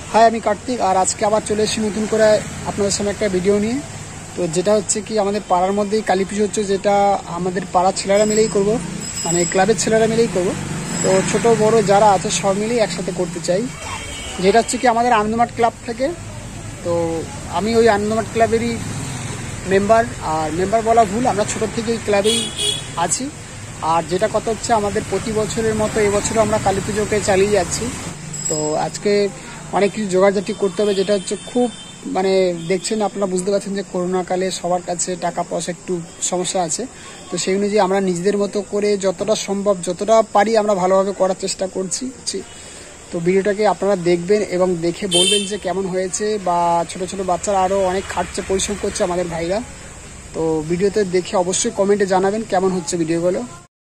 हाय আমি কার্তিক আর আজকে আবার চলে এসেছি নতুন করে আপনাদের সামনে একটা ভিডিও নিয়ে। তো যেটা হচ্ছে কি আমাদের পাড়ার মধ্যেই কালী পুজো হচ্ছে, যেটা আমাদের পাড়ার ছেলেরা মিলেই করব, মানে ক্লাবের ছেলেরা মিলেই করব। তো ছোট বড় যারা আছে সব মিলেই একসাথে করতে চাই। যেটা হচ্ছে কি আমাদের আনন্দমাঠ ক্লাব থেকে। তো আমি ওই আনন্দমাঠ ক্লাবেরই মেম্বার, আর মেম্বার বলা ভুল, আমরা ছোট থেকে ওই ক্লাবেই আছি। আর যেটা কথা হচ্ছে আমাদের প্রতি বছরের মতো এবছরও আমরা কালী পুজোকে চালিয়ে যাচ্ছি। তো আজকে অনেক কিছু জোগাড়জাটি করতে হবে, যেটা হচ্ছে খুব মানে দেখছেন আপনারা বুঝতে পারছেন যে করোনাকালে সবার কাছে টাকা পয়সা একটু সমস্যা আছে। তো সেই অনুযায়ী আমরা নিজেদের মতো করে যতটা সম্ভব যতটা পারি আমরা ভালোভাবে করার চেষ্টা করছি। তো ভিডিওটাকে আপনারা দেখবেন এবং দেখে বলবেন যে কেমন হয়েছে, বা ছোট ছোট বাচ্চারা আরও অনেক খাটছে, পরিশ্রম করছে আমাদের ভাইরা। তো ভিডিওতে দেখে অবশ্যই কমেন্টে জানাবেন কেমন হচ্ছে ভিডিওগুলো।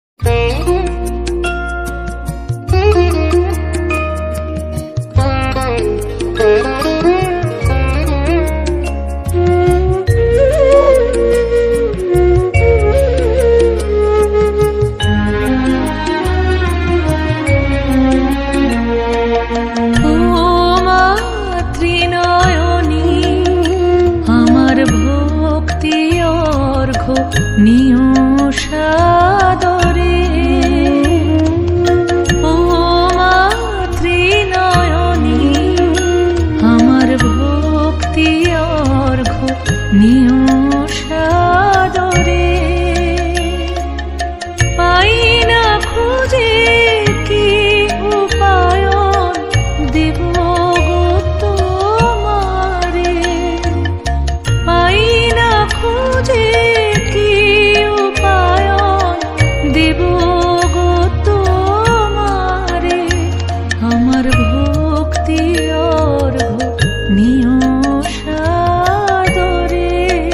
নিও সাদরে ও মাতৃনয়নী, আমার ভক্তি অর্ঘ নিও সাদরে। পাই না খুঁজে কি উপায়ন দেব গো তোমারে, পাই না খুঁজে দেব গো তোমারে, আমার ভক্তি অর্ঘ নিও সাদরে।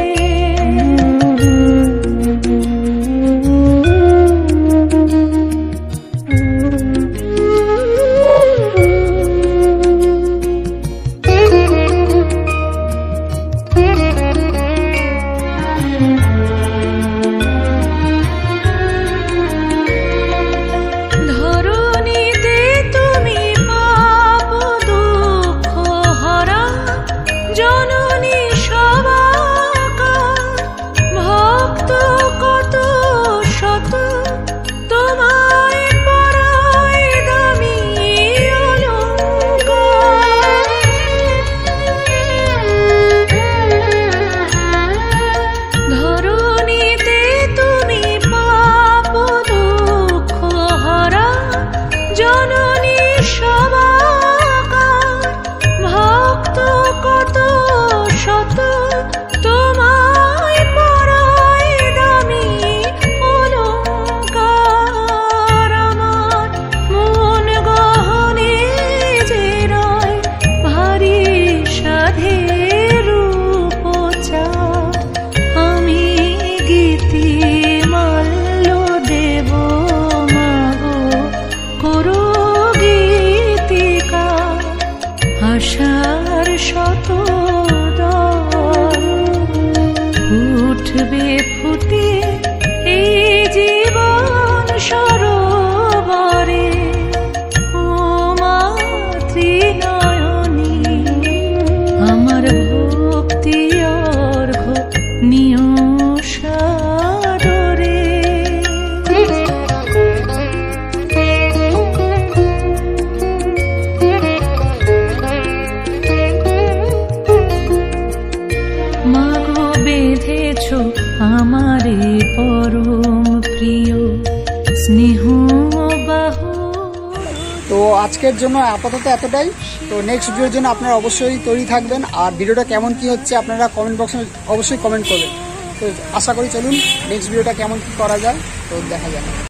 আশার শত উঠবে ফুটে এই জীবন সরোবরে ও মাতৃনয়নী, আমার ভক্তি অর্ঘ নিও সাদরে। আমারে পরম প্রিয় স্নেহ বাহু। তো আজকের জন্য আপাতত এতটাই। তো নেক্সট ভিডিওর জন্য আপনারা অবশ্যই তৈরি থাকবেন, আর ভিডিওটা কেমন কি হচ্ছে আপনারা কমেন্ট বক্সে অবশ্যই কমেন্ট করবেন। তো আশা করি চলুন নেক্সট ভিডিওটা কেমন কি করা যায় তো দেখা যাবে।